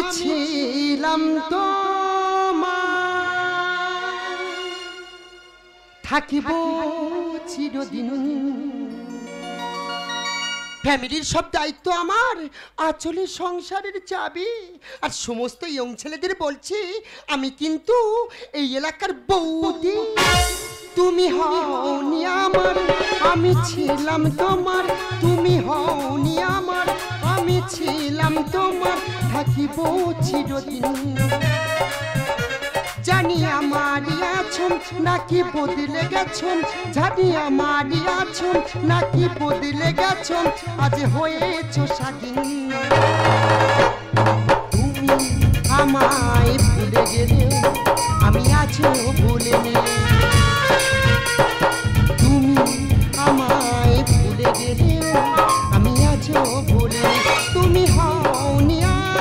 ছিলাম তোমার থাকিব চিরদিন ফ্যামিলির সব দায়িত্ব আমার আঁচলে সংসারের চাবি আর সমস্ত ইয়ং ছেলেদের বলছি আমি কিন্তু এই এলাকার বৌদি তুমি হওনি আমার আমি ছিলাম তোমার তুমি হওনি আমার আমি ছিলাম তোমার থাকিব চিরদিন জানি আমারই আছেন নাকি বদলে গেছেন জানি আমারই আছেন নাকি বদলে গেছেন আজ হয়েছো স্বাধীন তুমি আমায় ভুলে গেলে আমি আজও ভুলে নেই তুমি আমায় ভুলে গেলে আমি আজও ভুলে তুমি হওনি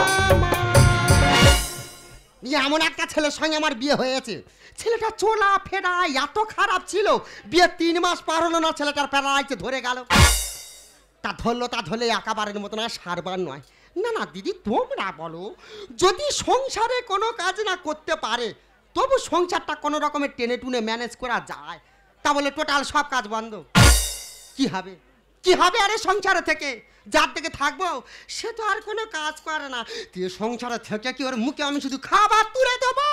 এমন একটা ছেলের সঙ্গে আমার বিয়ে হয়েছে ছেলেটা চোলা ফেরা এত খারাপ ছিল বিয়ে 3 মাস পার হলো না ছেলেটার প্যারালাইসে ধরে গেল তা ধরলে একেবারের মতো না সারবার নয় না না দিদি তোমরা বলো যদি সংসারে কোনো কাজ না করতে পারে তবু সংসারটা কোনো রকমের টেনে টুনে ম্যানেজ করা যায় তা বলে টোটাল সব কাজ বন্ধ কি হবে আরে সংসারে থেকে যার থেকে থাকবো সে তো আর কোনো কাজ করে না তুই সংসারে থেকে কি ওর মুখে আমি শুধু খাবার তুলে দেবো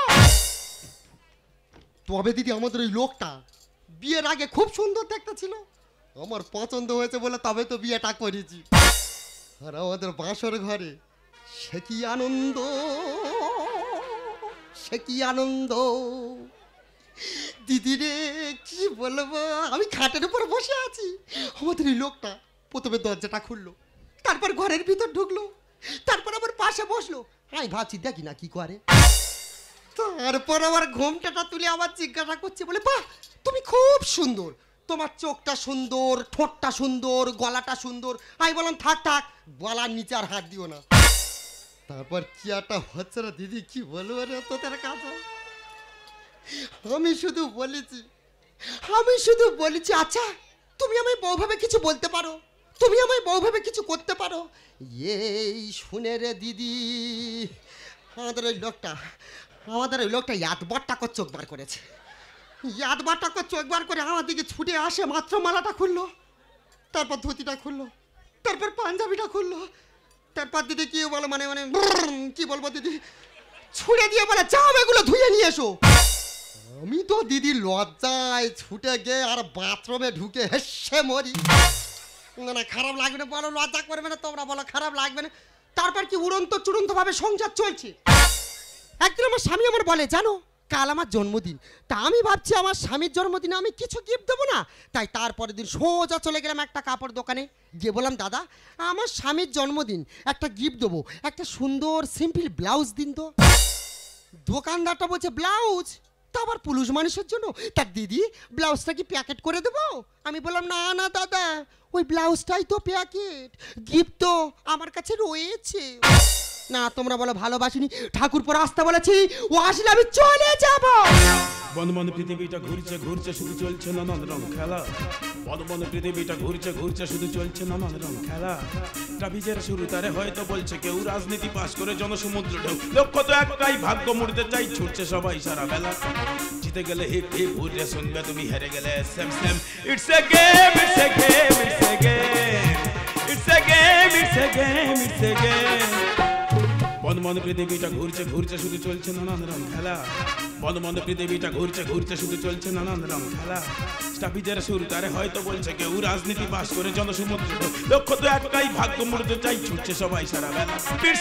তবে দিদি আমাদের ওই লোকটা বিয়ের আগে খুব সুন্দর দেখতে ছিল আমার পছন্দ হয়েছে বলে তবে তো বিয়েটা করেছি আর আমাদের বাসর ঘরে সে কি আনন্দ দিদি রে কি বলবো আমি খাটের উপর বসে আছি আমাদের এই লোকটা প্রথমে দরজাটা খুললো তারপর ঘরের ভিতর ঢুকলো তারপর আবার পাশে বসলো আমি ভাবছি দেখি না কি করে তারপর আবার ঘোমটাটা তুলে আবার জিজ্ঞাসা করছে বলে বাহ তুমি খুব সুন্দর তোমার চোখটা সুন্দর ঠোঁটটা সুন্দর গলাটা সুন্দর আমি বললাম থাক গলার নিচে আর হাত দিও না তারপর কি একটা হচ্ছে না দিদি কি বলবো রে তোদের কাছে আমি শুধু বলেছি আচ্ছা তুমি আমায় বউ ভেবে কিছু বলতে পারো তুমি আমায় বউ ভেবে কিছু করতে পারো এই শুনে রে দিদি আমাদের ওই লোকটা এতবারটা করে চোখ বার করেছে চোখ বার করে আমার দিকে ছুটে আসে মাত্র মালাটা খুললো তারপর ধুতিটা খুললো তারপর পাঞ্জাবিটা খুললো তারপর দিদি কি বলো মানে কি বলবো দিদি ছুড়ে দিয়ে বলে যাও এগুলো ধুয়ে নিয়ে এসো আমি তো দিদি লজ্জায় ছুটে গিয়ে আর বাথরুমে ঢুকে হেসে মরি না খারাপ লাগবে না বলো লজ্জা করবে না তোমরা বলো খারাপ লাগবে না তারপর কি চূড়ান্ত ভাবে সংসার চলছে একদিন আমার স্বামী আমার বলে জানো কাল আমার জন্মদিন তা আমি ভাবছি আমার স্বামীর জন্মদিনে আমি কিছু গিফট দেবো না তাই তারপরের দিন সোজা চলে গেলাম একটা কাপড় দোকানে গিয়ে বললাম দাদা আমার স্বামীর জন্মদিন একটা গিফট দেবো একটা সুন্দর সিম্পল ব্লাউজ দিন তো দোকানদারটা বলছে ব্লাউজ তা আবার পুরুষ মানুষের জন্য তা দিদি ব্লাউজটা কি প্যাকেট করে দেবো আমি বললাম না দাদা ওই ব্লাউজটাই তো প্যাকেট গিফট তো আমার কাছে রয়েছে না তোমরা বলো ভালোবাসিনি ঠাকুর পর আসতে বলেছি ও আসলে আমি চলে যাব বন্ধু পৃথিবীটা ঘুরছে শুধু চলছে নানান রং খেলা বন্ধু পৃথিবীটা ঘুরছে শুধু চলছে নানান রং খেলা ট্রাফিকের শুরু তারে হয়তো বলছে কেউ রাজনীতি পাস করে জনসমুদ্র ঢেউ লক্ষ্য তো একটাই ভাগ্য মুড়তে চাই ছুটছে সবাই সারা বেলা জিতে গেলে হিপ হিপ উড়ে শুনবে তুমি হেরে গেলে সেম ইটস এ গেম বন্ধু পৃথিবীটা ঘুরছে শুধু চলছে নানান রং খেলা বন্ধু পৃথিবীটা ঘুরছে শুধু চলছে নানান রং খেলা স্টাফিজের শুরু তারে হয়তো বলছে কেউ রাজনীতি পাস করে জনসমুদ্র লক্ষ্য তো একটাই ভাগ্য মুড়তে চাই ছুটছে সবাই সারা বেলা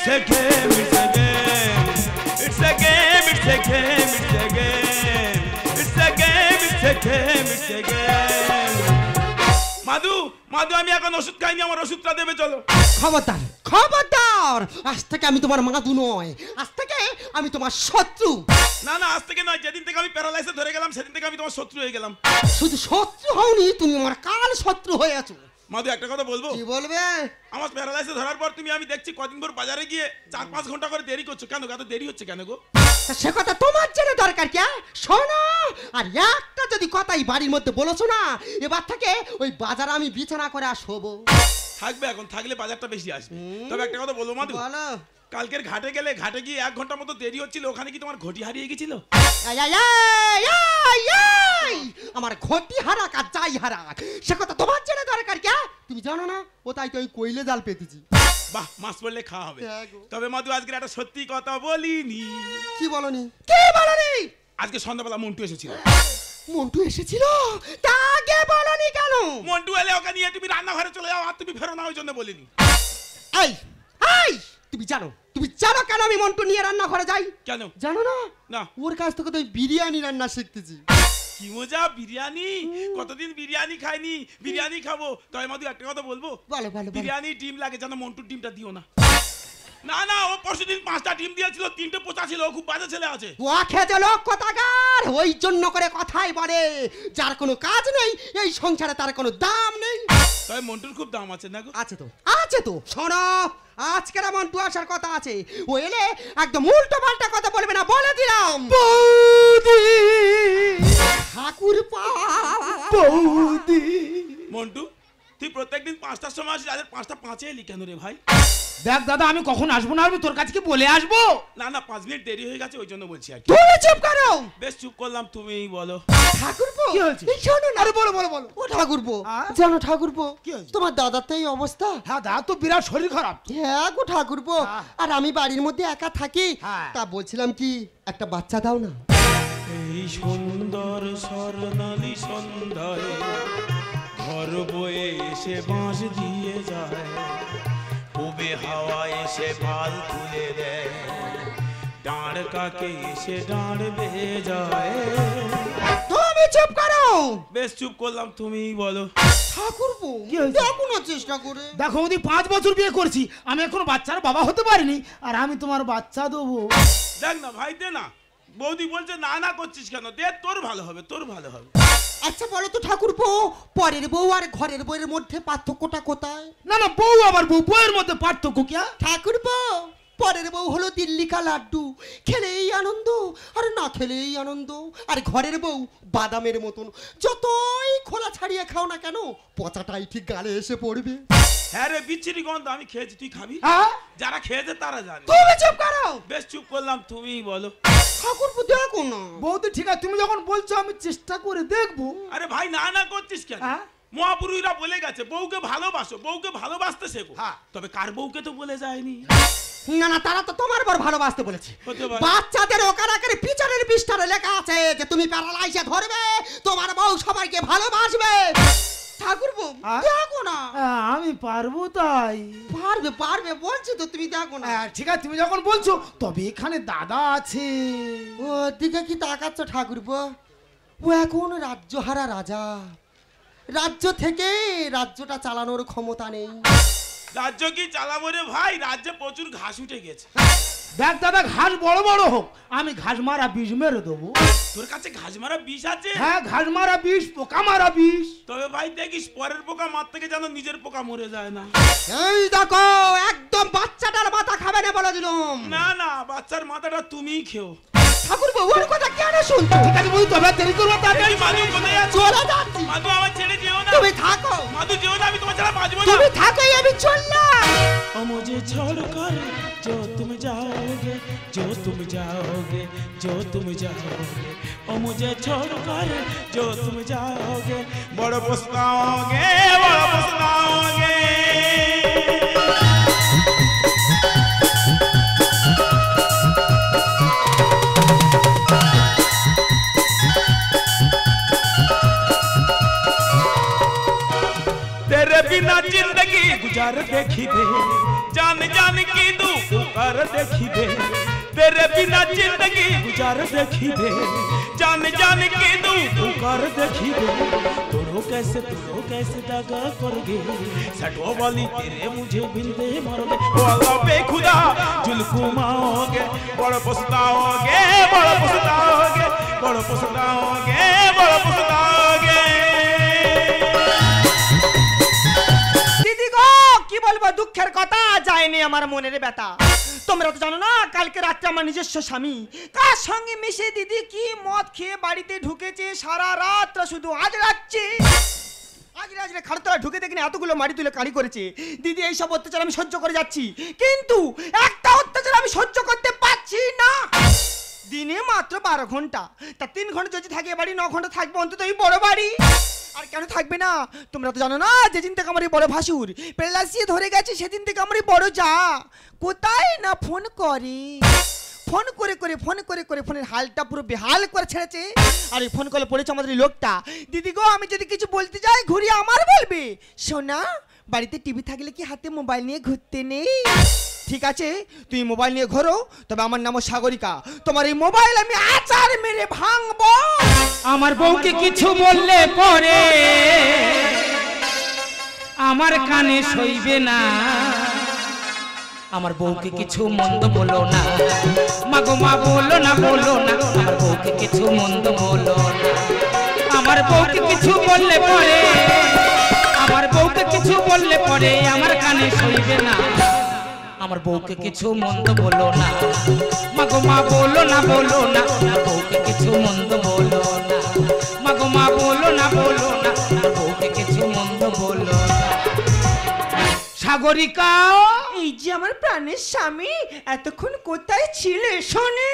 মাধু আমি এখন ওষুধ খাইনি আমার ওষুধটা দেবে চলো খবরদার আজ থেকে আমি তোমার মাধু নয় আজ থেকে আমি তোমার শত্রু না আজ থেকে নয় যেদিন থেকে আমি প্যারালাইসে ধরে গেলাম সেদিন থেকে আমি তোমার শত্রু হয়ে গেলাম শুধু শত্রু হওনি তুমি আমার কাল শত্রু হয়ে আছো মাধু একটা কথা বলবো কি বলবে আমার প্যারালাইসে ধরার পর তুমি আমি দেখছি কদিন পর বাজারে গিয়ে 4-5 ঘন্টা করে দেরি করছো কেন এত দেরি হচ্ছে কেন গো সে কথা তোমার জন্য দরকার কি শোনো আর একটা যদি কথাই বাড়ির মধ্যে বলেছো না এবার থেকে ওই বাজারে আমি বিছানা করে আর শোবো থাকবে এখন থাকলে বাজারটা বেশি আসবে তবে একটা কথা বলবো মাধু কালকের ঘাটে গেলে ঘাটে গিয়ে 1 ঘন্টা মতো দেরি হচ্ছিল, ওখানে কি তোমার ঘটি হারিয়ে গেছিল? এই, এই, এই, এই, এই! আমার ঘটি হারাক আর যাই হারাক সে কথা তোমার জেনে দরকার কে? তুমি জানো না ও তাই তো আমি কইলে জাল পেতেছি। বাহ, মাছ পড়লে খাওয়া হবে। হ্যাঁ গো। তবে মধু আজকে একটা সত্যি কথা বলিনি। কি বলনি? কি বলনি? আজকে সন্ধ্যাবেলা মন্টু এসেছিল। মন্টু এসেছিল? তা আগে বলনি কেন? মন্টু এলে ওকে নিয়ে তুমি রান্নাঘরে চলে যাও, আর তুমি ফেরো না, ওই জন্য বলিনি। এই এই তুমি জানো কেন আমি মন্টু নিয়ে রান্নাঘরে যাই? কেন? জানো না? না। ওর কাছ থেকে তো আমি বিরিয়ানি রান্না শিখতেছি। কি মজা! বিরিয়ানি! কতদিন বিরিয়ানি খাইনি, বিরিয়ানি খাবো। তবে মধু একটা কথা বলবো, বলো বলো বলো। বিরিয়ানি ডিম লাগে, যেন মন্টুর ডিমটা দিও না। না না, ও পরশুদিন 5টা ডিম দিয়েছিল, 3টে পচা ছিল। ও খুব বাজে ছেলে আছে। ও খেতে লোক কথাকার, ওই জন্য করে কথাই বলে যার কোনো কাজ নেই এই সংসারে তার কোনো দাম নেই। তবে মন্টুর খুব দাম আছে না গো? আছে তো শোনো, আজকের মন্টু আসার কথা আছে। ও এলে একদম উল্টো পাল্টা কথা বলবে না, বলে দিলাম। বৌদি ঠাকুর পা বৌদি। মন্টু, তুই প্রত্যেকদিন 5টার সময় আসিস, আজ 5টা 5-এ এলি কেন রে ভাই? দেখ দাদা, আমি কখন আসবো না আসবো তোর কাছে কি বলে আসবো? না না, 5 মিনিট দেরি হয়ে গেছে, ওই জন্য বলছি আর কি। তুমি চুপ করো। বেশ, চুপ করলাম, তুমিই বলো। ঠাকুরপো কি হয়েছে? এই শোনো না। আরে বলো বলো বলো। ও ঠাকুরপো, হ্যাঁ? জানো ঠাকুরপো কি হয়েছে? তোমার দাদার তো এই অবস্থা। হ্যাঁ দাদা তো বিরাট শরীর খারাপ। হ্যাঁ গো ঠাকুরপো, হ্যাঁ। আর আমি বাড়ির মধ্যে একা থাকি। হ্যাঁ। তা বলছিলাম কি একটা বাচ্চা দাও না। এই সুন্দর স্বর্ণালী সন্ধ্যায় ঘর বয়ে এসে বাঁশ দিয়ে যায়, পূবে হাওয়া এসে পাল তুলে দেয়, ডাঁড় কাকে এসে ডাঁড় বেয়ে যায়। তুমি চুপ করো। বেশ, চুপ করলাম, তুমিই বলো। ঠাকুরপো কি হয়েছে? দেখো না চেষ্টা করে। দেখো ওদি 5 বছর বিয়ে করছি, আমি এখনো বাচ্চার বাবা হতে পারিনি, আর আমি তোমার বাচ্চা দেবো। দেখ না ভাই, দে না। বৌদি বলছে না না করছিস কেন? দে, তোর ভালো হবে, তোর ভালো হবে। আচ্ছা বলো তো ঠাকুরপো, পরের বউ আর ঘরের বউয়ের মধ্যে পার্থক্যটা কোথায়? না না, বউ আবার বউ, বউয়ের মধ্যে পার্থক্য কি? ঠাকুরপো, পরের বউ হলো দিল্লি কা লাড্ডু, খেলেই আনন্দ আর না খেলেই আনন্দ। আর ঘরের বউ বাদামের মতন, যতই খোলা ছাড়িয়ে খাও না কেন পচাটাই ঠিক গালে এসে পড়বে। হ্যাঁ রে, বিচ্ছিরি গন্ধ। আমি খেয়েছি, তুই খাবি? হ্যাঁ? যারা খেয়েছে তারা জানে। তুমি চুপ করো। বেশ, চুপ করলাম, তুমিই বলো। ঠাকুরপো দেখো না। বৌদি ঠিক আছে, তুমি যখন বলছো আমি চেষ্টা করে দেখবো। আরে ভাই, না না করছিস কেন? হ্যাঁ? মহাপুরুষরা বলে গেছে বউকে ভালোবাসো, বউকে ভালোবাসতে শেখো। হ্যাঁ। তবে কার বউকে তো বলে যায়নি। না না, তারা তো তোমার বর ভালোবাসতে বলেছে। হতে পারে। বাচ্চাদের ওকার আকারে পিছনের পৃষ্ঠারে লেখা আছে যে তুমি প্যারালাইসে ধরবে, তোমার বউ সবাইকে ভালোবাসবে। ঠাকুরপো হ্যাঁ? দেখো না। আমি পারবো তাই। পারবে পারবে বলছি তো, তুমি দেখো না। ঠিক আছে, তুমি যখন বলছো, তবে এখানে দাদা আছে। ও দিকে কি তাকাচ্ছ ঠাকুরপো? ও এখন রাজ্যহারা রাজা, রাজ্য থেকে রাজ্যটা চালানোর ক্ষমতা নেই। রাজ্য কি চালাবো রে ভাই? রাজ্যে প্রচুর ঘাস উঠে গেছে। দেখ দাদা, ঘাস বড় বড় হোক, আমি ঘাস মারা বিষ মেরে দেবো। তোর কাছে ঘাস মারা বিষ আছে? হ্যাঁ, ঘাস মারা বিষ, পোকা মারা বিষ। তবে ভাই দেখিস, পরের পোকা মারতে গিয়ে যেন নিজের পোকা মরে যায় না। এই দেখো, একদম বাচ্চাটার মাথা খাবে না বলে দিলাম। না না, বাচ্চার মাথাটা তুমিই খেও। ঠাকুরপো ওর কথা কেন শুনছো? ঠিক আছে বলি, তবে দেরি করবো তাড়াতাড়ি। এই মাধু কোথায় যাচ্ছ? চলে যাচ্ছি। মাধু, আমার ছেড়ে যেও না। তুমি থাকো, মাধু যেও না, আমি তোমার ছাড়া বাঁচবো না। তুমি থাকোই, আমি চললাম। ओ मुझे छोड़कर जो तुम जाओगे, जो तुम जाओगे, जो तुम जाओगे, ओ मुझे छोड़कर जो तुम जाओगे, बड़ा पछताओगे, बड़ा पछताओगे। तेरे बिना जिंदगी गुजार देखी दे, जान जान की दू पुकार देखी दे। तेरे बिना जिंदगी गुजार देखी दे, जान जान की दू पुकार देखी दे। तोड़ो कैसे दागा करोगे, सटो वाली तेरे मुझे बिंदे मारोगे। ओ अल्लाह बेखुदा जुल्फू माओगे, बड़ा पछताओगे, बड़ा पछताओगे, बड़ा पछताओगे, बड़ा पछताओगे। কি বলবো, দুঃখের কথা, যায়নি আমার মনের ব্যথা। তোমরা তো জানো না, কালকে রাত্রে আমার নিজস্ব স্বামী কার সঙ্গে মিশে দিদি কি মদ খেয়ে বাড়িতে ঢুকেছে, সারা রাত শুধু আজ রাখছে। আজ রাত্রে খাড়তলা ঢুকে দেখিনি এতগুলো মাটি তুলে কাড়ি করেছে। দিদি এইসব অত্যাচার আমি সহ্য করে যাচ্ছি, কিন্তু একটা অত্যাচার অত্যাচার আমি সহ্য করতে পারছি না। দিনে মাত্র 12 ঘন্টা, তা 3 ঘন্টা যদি থাকে এ বাড়ি, 9 ঘন্টা থাকবে অন্তত এই বড় বাড়ি। আর কেন থাকবে না? তোমরা তো জানো না, যেদিন থেকে আমার এই বড় ভাসুর পেলাসিয়ে ধরে গেছে, সেদিন থেকে আমার এই বড় যা কোথায় না ফোন করে, ফোন করে ফোনের হালটা পুরো বেহাল করে ছেড়েছে। আর এই ফোন কলে পড়েছে আমাদের এই লোকটা। দিদি গো, আমি যদি কিছু বলতে যাই ঘুরিয়ে আমার বলবে, শোনা বাড়িতে টিভি থাকলে কি হাতে মোবাইল নিয়ে ঘুরতে নেই? ঠিক আছে, তুমি মোবাইল নিয়ে ঘোরো, তবে আমার নাম সাগরিকা। তোমার এই মোবাইল আমি আচার মেরে ভাঙবো। আমার বউকে কিছু বললে পরে আমার কানে সইবে না। আমার বউকে কিছু মন্দ বলো না, মাগো মা বলো না, বলো না। আমার বউকে কিছু মন্দ বলো না। আমার বউকে কিছু বললে পরে, আমার বউকে কিছু বললে পরে আমার কানে সইবে না। আমার বউকে কিছু মন্দ বলো না, মাগো মা বলো না, বলো না। আমার বউকে কিছু মন্দ বলো না, মাগো মা বলো না, বলো না। আমার বউকে কিছু মন্দ বলো না। সাগরিকা, এই যে আমার প্রাণের স্বামী, এতক্ষণ কোথায় ছিলে শোনে?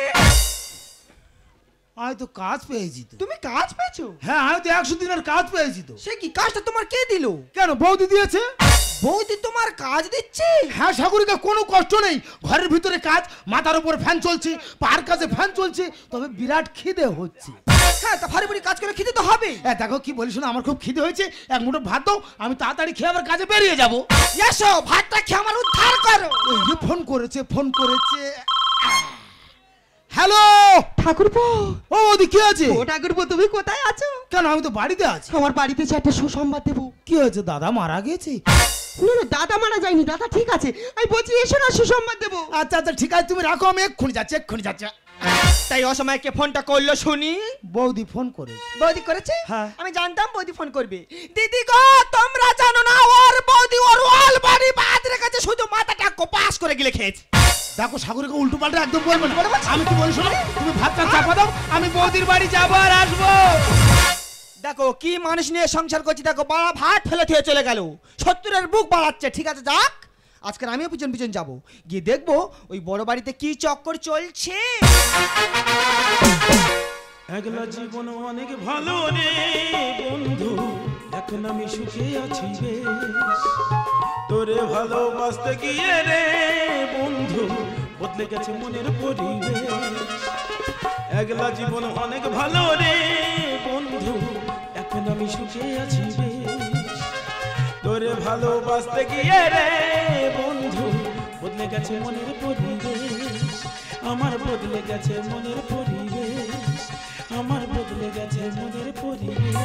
আমি তো কাজ পেয়েছি তো। তুমি কাজ পেয়েছো? হ্যাঁ, আমি তো 100 দিনের কাজ পেয়েছি তো। সে কি কাজটা তোমার কে দিল? কেন, বৌদি দিয়েছে। বৌদি তোমার কাজ দিচ্ছে? হ্যাঁ সাগরিকা, কোনো কষ্ট নেই। ঘরের ভিতরে কাজ, মাথার উপর ফ্যান চলছে, পার কাছে ফ্যান চলছে, তবে বিরাট খিদে হচ্ছে। হ্যাঁ, তা ভারী ভারী কাজ করে খেতে তো হবে। দেখো কি বলিস না, আমার খুব খিদে হয়েছে, এক মুঠো ভাত দাও, আমি তাড়াতাড়ি খেয়ে আবার কাজে বেরিয়ে যাবো। এসো, ভাতটা খেয়ে আমার উদ্ধার করো। এই যে ফোন করেছে। হ্যালো ঠাকুরপো। ও ওদি, কি আছে? ও ঠাকুরপো, তুমি কোথায় আছো? কেন, আমি তো বাড়িতে আছি। আমার বাড়িতে যে একটা সুসংবাদ দেবো। কি হয়েছে? দাদা মারা গেছে? না না, দাদা মারা যায়নি, দাদা ঠিক আছে। আমি বলছি এসো না, সুসংবাদ দেবো। আচ্ছা আচ্ছা ঠিক আছে, তুমি রাখো, আমি এক্ষুনি যাচ্ছি। তাই অসময়ে কে ফোনটা করলো শুনি? বৌদি ফোন করেছে। বৌদি করেছে? হ্যাঁ। আমি জানতাম বৌদি ফোন করবে। দিদি গো, তোমরা জানো না ওর বৌদি ওর ওয়াল বাড়ি বাদ রেখেছে, শুধু মাথাটা কোপাস করে গিলে খেয়েছে। দেখো সাগরিকা, উল্টো পাল্টা একদম বলবে না। আমি কি বলি শোনো, তুমি ভাতটা চাপা দাও, আমি বৌদির বাড়ি যাবো আর আসবো। দেখো কি মানুষ নিয়ে সংসার করছি, দেখো বাড়া ভাত ফেলে দিয়ে চলে গেল, 70-এর বুক বাড়াচ্ছে। ঠিক আছে, যাক, আজকে আমিও পিছন পিছন যাব, গিয়ে দেখবো ওই বড় বাড়িতে কি চক্কর চলছে। একলা জীবন অনেক ভালো রে বন্ধু, এখন আমি সুখে আছি বেশ। তোরে ভালোবাসতে গিয়ে রে বন্ধু, বদলে গেছে মনের পরিবেশ। একলা জীবন অনেক ভালো রে বন্ধু, এখন আমি সুখে আছি বেশ। তোরে ভালোবাসতে গিয়ে রে বন্ধু, বদলে গেছে মনের পরিবেশ। আমার বদলে গেছে মনের পরিবেশ, আমার বদলে গেছে মনের পরিবেশ।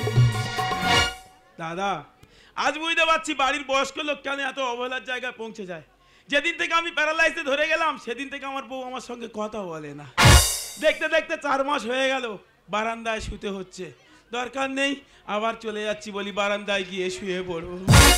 দাদা, আজ বুঝতে পারছি বাড়ির বয়স্ক লোক কেন এত অবহেলার জায়গায় পৌঁছে যায়। যেদিন থেকে আমি প্যারালাইজে ধরে গেলাম, সেদিন থেকে আমার বউ আমার সঙ্গে কথা বলে না। দেখতে দেখতে 4 মাস হয়ে গেল, বারান্দায় শুতে হচ্ছে। দরকার নেই, আবার চলে যাচ্ছি বলি বারান্দায় গিয়ে শুয়ে পড়বো।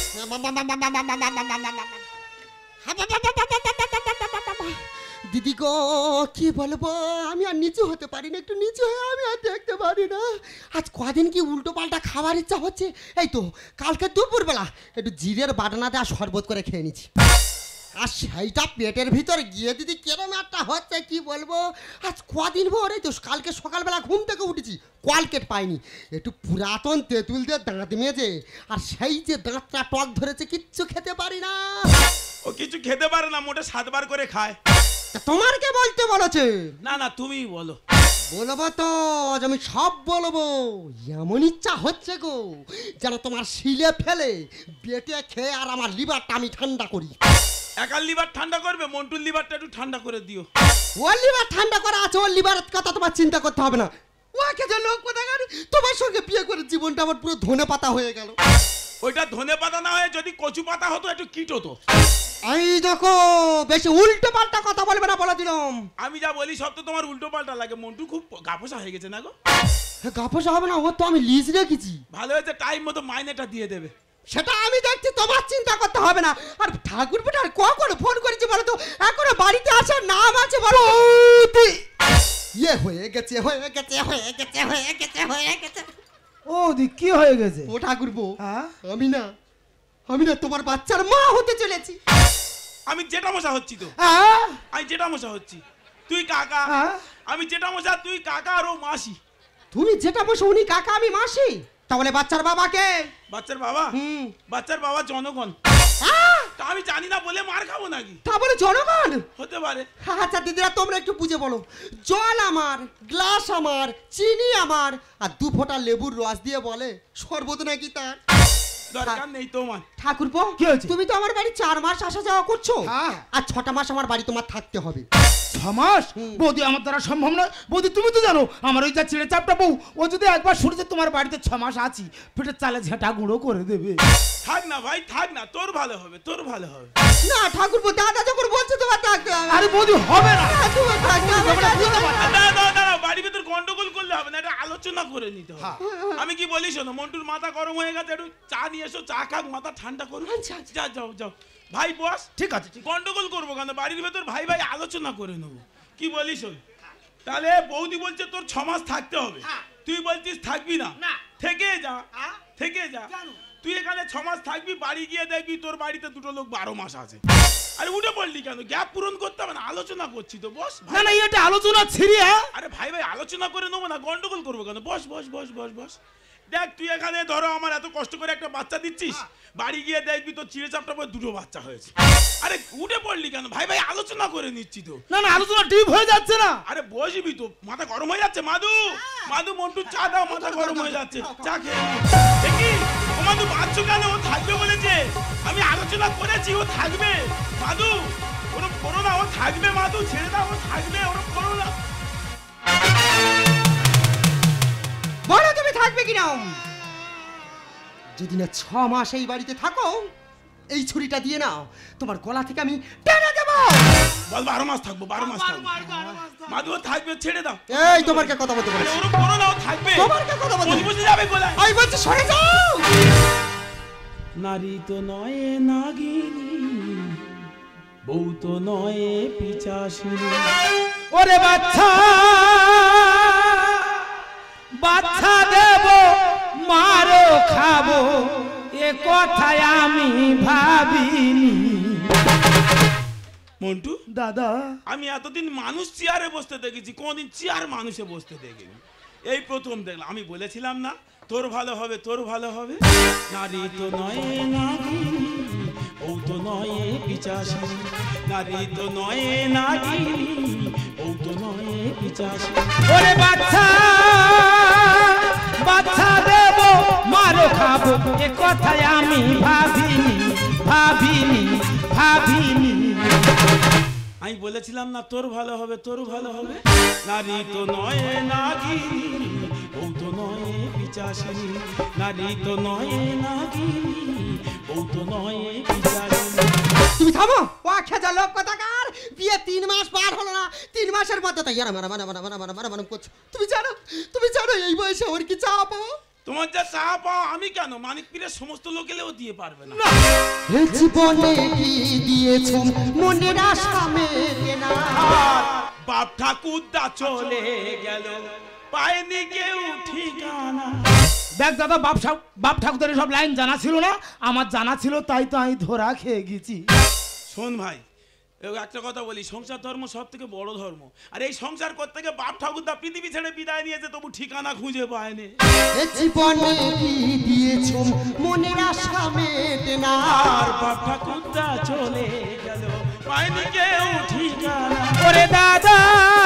দিদি গো, কি বলবো, আমি আর নিচু হতে পারি না, একটু নিচু হয়ে আমি আর দেখতে পারি না। আজ কদিন কি উল্টো পাল্টা খাবার ইচ্ছা হচ্ছে। এই তো কালকে দুপুরবেলা একটু জিরের বাটনা দেওয়া শরবত করে খেয়ে নিচ্ছি, আর সেইটা পেটের ভিতর গিয়ে দিদি কেরম একটা হচ্ছে কি বলবো। আজ কদিন ভোর, এই তো কালকে সকালবেলা ঘুম থেকে উঠেছি, কলকেট পাইনি, একটু পুরাতন তেঁতুল দিয়ে দাঁত মেজে, আর সেই যে দাঁতটা টক ধরেছে, কিচ্ছু খেতে পারি না। ও কিছু খেতে পারে না, মোটে 7 বার করে খায়। তোমার কে বলতে বলেছে? না না, তুমিই বলো। বলবো তো, আজ আমি সব বলবো। এমন ইচ্ছা হচ্ছে গো, যেন তোমার শিলে ফেলে বেটে খেয়ে আর আমার লিভারটা আমি ঠান্ডা করি। একার লিভার ঠান্ডা করবে, মন্টুর লিভারটা একটু ঠান্ডা করে দিও। ওর লিভার ঠান্ডা করা আছে, ওর লিভারের কথা তোমার চিন্তা করতে হবে না। ওকে যে লোক কোথাকার, তোমার সঙ্গে বিয়ে করে জীবনটা আমার পুরো ধনে পাতা হয়ে গেল। ওইটা ধনে পাতা না হয়ে যদি কচু পাতা হতো, একটু কিট হতো। এই দেখো, বেশি উল্টো পাল্টা কথা বলবে না, বলে দিলাম। আমি যা বলি সব তো তোমার উল্টো পাল্টা লাগে। মন্টু খুব গাফসা হয়ে গেছে না গো? গাফসা হবে না, ওর তো আমি লিজ রেখেছি। ভালো হয়েছে, টাইম মতো মাইনেটা দিয়ে দেবে। সেটা আমি দেখছি, তোমার চিন্তা করতে হবে না। আর ঠাকুর আর কখন ফোন করেছি বলো তো, এখনো বাড়িতে আসার নাম আছে বলো? ইয়ে হয়ে গেছে, হয়ে গেছে, হয়ে গেছে, হয়ে গেছে, হয়ে গেছে। ও দি, কি হয়ে গেছে? ও ঠাকুর, হ্যাঁ? আমি না তোমার বাচ্চার মা হতে চলেছি। আমি জেঠা মশা হচ্ছি তো, হ্যাঁ আমি জেঠা মশা হচ্ছি, তুই কাকা। হ্যাঁ। আমি জেঠা মশা, তুই কাকা আর ও মাসি। তুমি যেটা বসে উনি কাকা আমি মাসি, তাহলে বাচ্চার বাবাকে? বাচ্চার বাবা? বাচ্চার বাবা জনগণ। তা আমি জানি না বলে মার খাবো নাকি? তা বলে জনগণ হতে পারে। আচ্ছা দিদিরা তোমরা একটু বুঝে বলো, জল আমার, গ্লাস আমার, চিনি আমার, আর 2 ফোঁটা লেবুর রস দিয়ে বলে শরবত নাকি তার। দরকার নেই তোমার। ঠাকুরপো, কি হয়েছে? তুমি তো আমার বাড়ি 4 মাস আসা যাওয়া করছো, হ্যাঁ। আর 6টা মাস আমার বাড়ি তোমার থাকতে হবে। 6 মাস? বৌদি আমার দ্বারা সম্ভব নয়। বৌদি তুমি তো জানো আমার ওই যা ছেড়ে চাপটা বউ, ও যদি একবার শুনেছে তোমার বাড়িতে 6 মাস আছি, পেটের চালে ঝেঁটা গুঁড়ো করে দেবে। থাক না ভাই, থাক না, তোর ভালো হবে, তোর ভালো হবে। না ঠাকুরপো, দাদা যখন বলছে তোমার থাকতে হবে। আরে বৌদি হবে না। তোমার থাকতে হবে, দাঁড়াও, বাড়ির ভেতর গন্ডগোল করলে হবে না, এটা আলোচনা করে নিতে হবে। আমি কি বলি শোনো, মন্টুর মাথা গরম হয়ে গেছে, একটু চা নিয়ে এসো, চা খাক, মাথা ঠান্ডা করো। যা যাও যাও ভাই, বস। ঠিক আছে, ঠিক। গন্ডগোল করবো কেন, বাড়ির ভেতর ভাই ভাই আলোচনা করে নেবো। কি বলিস শোন, তাহলে বৌদি বলছে তোর 6 মাস থাকতে হবে, তুই বলছিস থাকবি না, থেকে যা, থেকে যা। তুই এখানে 6 মাস থাকবি, বাড়ি গিয়ে দেখবি তোর বাড়িতে 2টো লোক 12 মাস আছে। আরে উঠে পড়লি কেন, গ্যাপ পূরণ করতে হবে না, আলোচনা করছি তো, বস। না না, এটা আলোচনা ছিড়ি। হ্যাঁ আরে ভাই ভাই আলোচনা করে নেবো না, গন্ডগোল করবো কেন, বস বস বস বস বস। দেখ তুই এখানে ধরো আমার এত কষ্ট করে একটা বাচ্চা দিচ্ছিস, বাড়ি গিয়ে দেখবি তোর চিড়ে চাপটা পরে 2টো বাচ্চা হয়েছে। আরে উঠে পড়লি কেন, ভাই ভাই আলোচনা করে নিচ্ছি তো। না না, আলোচনা ডিপ হয়ে যাচ্ছে না। আরে বসবি তো, মাথা গরম হয়ে যাচ্ছে। মাদু, মাদু মন্টু চা দাও, মাথা গরম হয়ে যাচ্ছে, চা খেয়ে নাও। দেখি ও মাদু বাচ্চু কেন, ও থাকবে বলেছে, আমি আলোচনা করেছি ও থাকবে। মাদু ওরম করো না, ও থাকবে, মাদু ছেড়ে দাও, ও থাকবে, ওরম করো না। বলো তুমি থাকবে কিনা? যদি না 6 মাস এই বাড়িতে থাকো, এই ছুরিটা দিয়ে নাও, তোমার গলা থেকে আমি টেনে দেবো। বল 12 মাস থাকবো, 12 মাস থাকবো। মাদু ও থাকবে, ছেড়ে দাও। এই তোমার কে কথা বলতে আরে বলেছি? ওরম করো না, ও থাকবে। তোমার কে কথা বলতে? বুঝে যাবে গলায়। আমি বলছি সরে যাও। নারী তো নয় নাগিনী, বউ তো নয় পিচাসিনী। ওরে বাচ্চা, বাচ্চা দেব, মারো খাবো, এ কথায় আমি ভাবিনি। মন্টু দাদা, আমি এতদিন মানুষ চেয়ারে বসতে দেখেছি, কোনদিন চেয়ার মানুষে বসতে দেখিনি, এই প্রথম দেখলাম। আমি বলেছিলাম না তোর ভালো হবে, তোর ভালো হবে। নারী তো নয় নাগিনী, বউ তো নয় পিচাসিনী। নারী তো নয় নাগিনী, বউ তো নয় পিচাসিনী। ওরে বাচ্চা, বাচ্চা দেব, মারো খাবো, এ কথায় আমি ভাবিনি, ভাবিনি, ভাবিনি। আমি বলেছিলাম না তোর ভালো হবে, তোর ভালো হবে। নারী তো নয় নাগিনী, বউ তো নয় পিচাসিনী। নারী তো নয় নাগিনী, বউ তো নয় পিচাসিনী। তুমি থামো, ও খেজা লোক কথাকার। বিয়ে 3 মাস পার হলো না, 3 মাসের মধ্যে তো ইয়ারা মারা মারা মারা মারা মারা মারা মারা করছো। তুমি জানো এই বয়সে ওর কি চাপ? তোমার যা চা পাও আমি কেন, মানিক পীরের সমস্ত লোক এলেও দিয়ে পারবে না। হে জীবনে কি দিয়েছো মনের আশা মেটে না। বাপ ঠাকুরদা চলে গেল, পায়নি কেউ ঠিকানা। দেখ দাদা, বাপ ঠাকুরের সব লাইন জানা ছিল না, আমার জানা ছিল, তাই তো আমি ধরা খেয়ে গেছি। শোন ভাই, একটা কথা বলি, সংসার ধর্ম সব থেকে বড় ধর্ম। আর এই সংসার করতে গিয়ে বাপ ঠাকুরদা পৃথিবী ছেড়ে বিদায় নিয়েছে, তবু ঠিকানা খুঁজে পায়নি। হে জীবনে কি দিয়েছো মনের আশা মেটে না। আর বাপ ঠাকুরদা চলে গেল, পায়নি কেউ ঠিকানা। ওরে দাদা,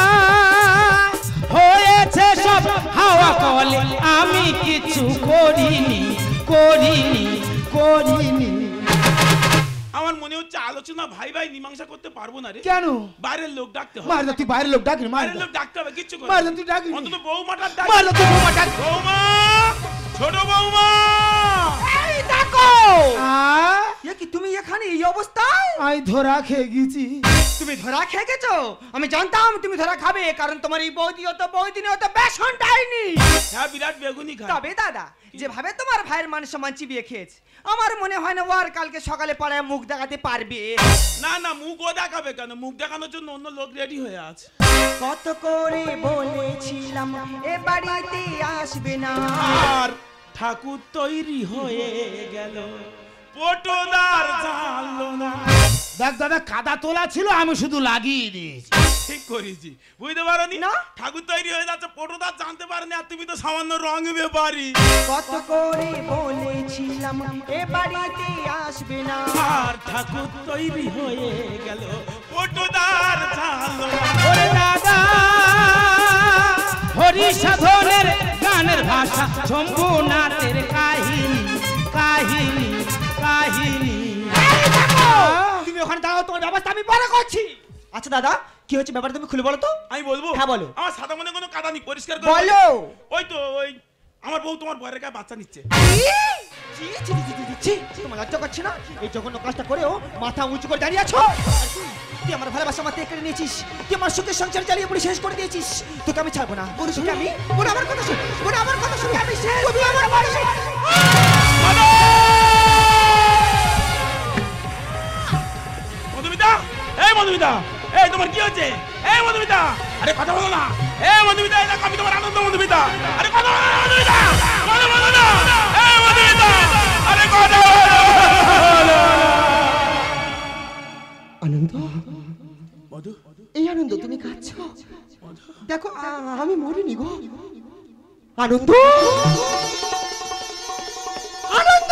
হয়েছে সব হাওয়া কলে, আমি কিছু করিনি, করিনি, করিনি। আমার মনে হচ্ছে আলোচনা ভাই ভাই মীমাংসা করতে পারবো না রে। কেন? বাইরের লোক ডাকতে হবে। মার দা, তুই বাইরের লোক ডাকিনি, মার বাইরের দা। লোক ডাকতে হবে, কিচ্ছু করে মার দা, তুই ডাকিনি। অন্তত বৌমাটার ডাক। মার দা, তুই বৌমা ডাক। বৌমা, ছোট বৌমা। এই দেখো, আ? এ কি তুমি এখানে এই অবস্থায়? আমি ধরা খেয়ে গেছি। তুমি ধরা খেয়ে গেছো? আমি জানতাম তুমি ধরা খাবে, কারণ তোমার এই বৌদি অত বৌদিনে অত বেসন ডাইনি। হ্যাঁ, বিরাট বেগুনি খায়। তবে দাদা, যেভাবে তোমার ভাইয়ের মান সম্মান চিবিয়ে খেয়েছে, আমার মনে হয় না ও আর কালকে সকালে পাড়ায় মুখ দেখাতে পারবে। না না, মুখ ও দেখাবে কেন, মুখ দেখানোর জন্য অন্য লোক রেডি হয়ে আছে। কত করে বলেছিলাম এ বাড়িতে আসবে না। আর ঠাকুর তৈরি হয়ে গেল, পটদার জানলো না। দেখ দাদা কাদা তোলা ছিল আমি শুধু লাগিয়ে দিয়েছি। ঠিক করেছি, বুঝতে পারোনি না? ঠাকুর তৈরি হয়ে যাচ্ছে, পটুদা জানতে পারেনি, আর তুমি তো সামান্য রং ব্যাপারি। কত করে বলেছিলাম এ বাড়িতে আসবে না, আর ঠাকুর তৈরি হয়ে গেল পটুদার ঝালো। ওরে দাদা হরি সাধনের গানের ভাষা শম্ভুনাথের কাহিনী কাহিনী কাহিনী। তুমি ওখানে দাঁড়াও, তোমার ব্যবস্থা আমি পরে করছি। আচ্ছা দাদা কি হচ্ছে ব্যাপারটা তুমি খুলে বলো তো। আমি বলবো? হ্যাঁ, বলো। আমার সাদা মনে কোনো কাদা নেই, পরিষ্কার করে বলো। ওই তো ওই আমার বউ তোমার বরের গায়ে বাচ্চা নিচ্ছে। ছি, ছি, ছি, ছি, ছি, ছি, তোমার লজ্জা করছে না? এই জঘন্য কাজটা করেও মাথা উঁচু করে দাঁড়িয়ে আছো। তুই আমার ভালোবাসা মাথায় কেড়ে নিয়েছিস, তুই আমার সুখের সংসার চালিয়ে পুরো শেষ করে দিয়েছিস। তোকে আমি ছাড়বো না। তোকে আমি আমার কথা শুন, আমার কথা শুন, আমি শেষ। তুমি আমার কথা শুন। মধুমিতা, এই মধুমিতা, এই তোমার কি হচ্ছে? এই মধুমিতা, আরে কথা বলো না। এই মধুমিতা, এই দেখো আমি তোমার আনন্দ। মধুমিতা, আরে কথা বলো না। মধুমিতা, কথা বলো না। এই মধুমিতা, আরে কথা বলো। আনন্দ, মধু, এই আনন্দ তুমি কাঁদছো? দেখো আমি মরিনি গো। আনন্দ, আনন্দ,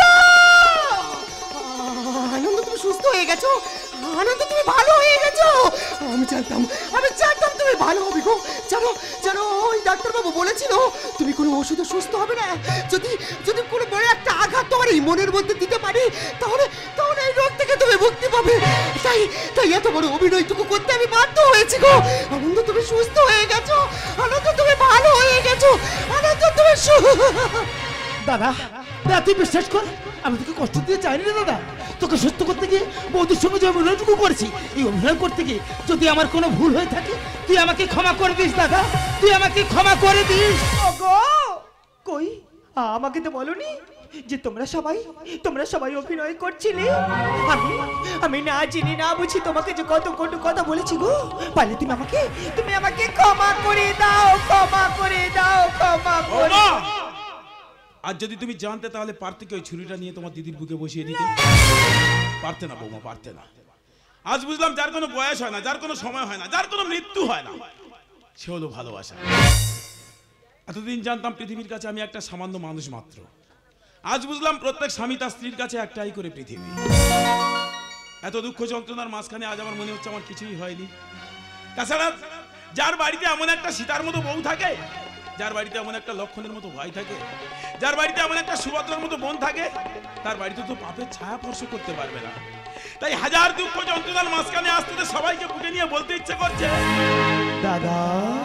আনন্দ তুমি সুস্থ হয়ে গেছো। আনন্দ তুমি ভালো হয়ে গেছো। আমি জানতাম তুমি ভালো হবে গো। জানো জানো ওই ডাক্তারবাবু বলেছিল তুমি কোনো ওষুধে সুস্থ হবে না। যদি যদি কোনো বড় একটা আঘাত তোমার এই মনের মধ্যে দিতে পারি তাহলে তাহলে এই রোগ থেকে তুমি মুক্তি পাবে। তাই তাই এত বড় অভিনয়টুকু করতে আমি বাধ্য হয়েছি গো। আনন্দ তুমি সুস্থ হয়ে গেছো। আনন্দ তুমি ভালো হয়ে গেছো। আনন্দ তুমি দাদা দাদা তুই বিশ্বাস কর আমি তোকে কষ্ট দিয়ে চাইনি রে দাদা। তোকে সুস্থ করতে গিয়ে বৌদির সঙ্গে যে অভিনয়টুকু করেছি, এই অভিনয় করতে গিয়ে যদি আমার কোনো ভুল হয়ে থাকে তুই আমাকে ক্ষমা করে দিস দাদা, তুই আমাকে ক্ষমা করে দিস। ওগো কই আমাকে তো বলনি যে তোমরা সবাই অভিনয় করছিলে। আমি না চিনি না বুঝি তোমাকে যে কত কটু কথা বলেছি গো। পারলে তুমি আমাকে ক্ষমা করে দাও, ক্ষমা করে দাও, ক্ষমা করে দাও। আর যদি তুমি জানতে তাহলে পারতে কি ওই ছুরিটা নিয়ে তোমার দিদির বুকে বসিয়ে দিতে? পারতে না বৌমা, পারতে না। আজ বুঝলাম যার কোনো বয়স হয় না, যার কোনো সময় হয় না, যার কোনো মৃত্যু হয় না, সে হলো ভালোবাসা। এতদিন জানতাম পৃথিবীর কাছে আমি একটা সামান্য মানুষ মাত্র। আজ বুঝলাম প্রত্যেক স্বামী তার স্ত্রীর কাছে একটাই করে পৃথিবী। এত দুঃখ যন্ত্রণার মাঝখানে আজ আমার মনে হচ্ছে আমার কিছুই হয়নি। তাছাড়া যার বাড়িতে এমন একটা সীতার মতো বউ থাকে, যার বাড়িতে এমন একটা লক্ষণের মতো ভাই থাকে, যার বাড়িতে এমন একটা সুভদ্রার মতো বোন থাকে, তার বাড়িতে তো পাপের ছায়া স্পর্শ করতে পারবে না। তাই হাজার দুঃখ যন্ত্রণার মাঝখানে আসতে সবাইকে বুকে নিয়ে বলতে ইচ্ছে করছে, দাদা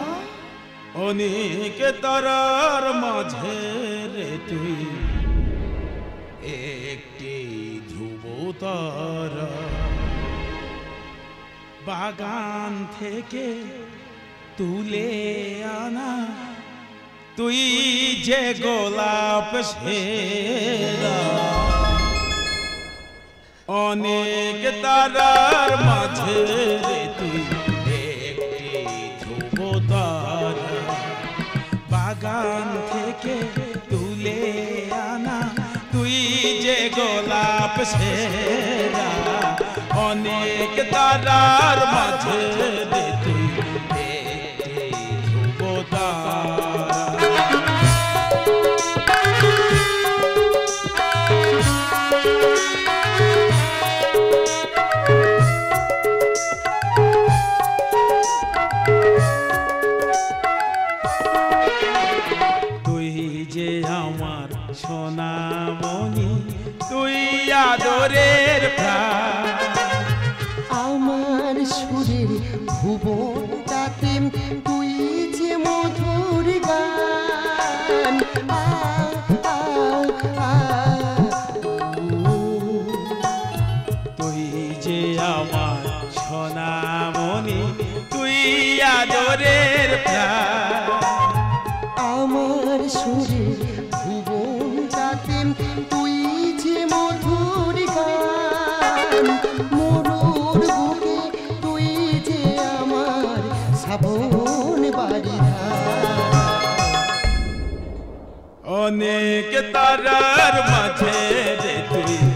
অনেক তারার মাঝে রে তুই একটি ধ্রুব তারা, বাগান থেকে তুলে আনা তুই যে গোলাপ সেরা। অনেক তারার মাঝে রে তুই একটি ধ্রুব তারা, বাগান থেকে তুলে আনা তুই যে গোলাপ সেরা। অনেক তারার মাঝে রে তুই একটি ধ্রুব তারা। সোনামণি তুই আদরের প্রাণ, আমার সুরের ভুবন তাতে তুই যে মধুর গান। তুই যে আমার সোনামণি তুই আদরের প্রাণ, আমার সুরের ভুবন তাতে তুই যে মধুর গান। মরুর বুকে তুই যে আমার শ্রাবণ বারিধান। অনেক তারার মাঝে রে তুই